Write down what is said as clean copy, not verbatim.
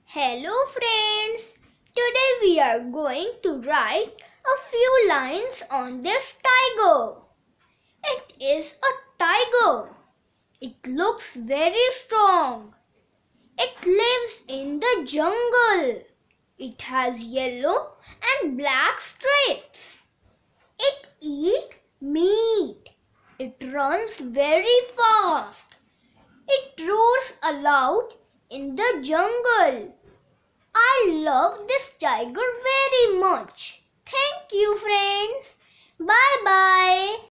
Hello friends, today we are going to write a few lines on this tiger. It is a tiger. It looks very strong. It lives in the jungle. It has yellow and black stripes. It eats meat. It runs very fast. It roars aloud in the jungle. I love this tiger very much. Thank you, friends. Bye bye.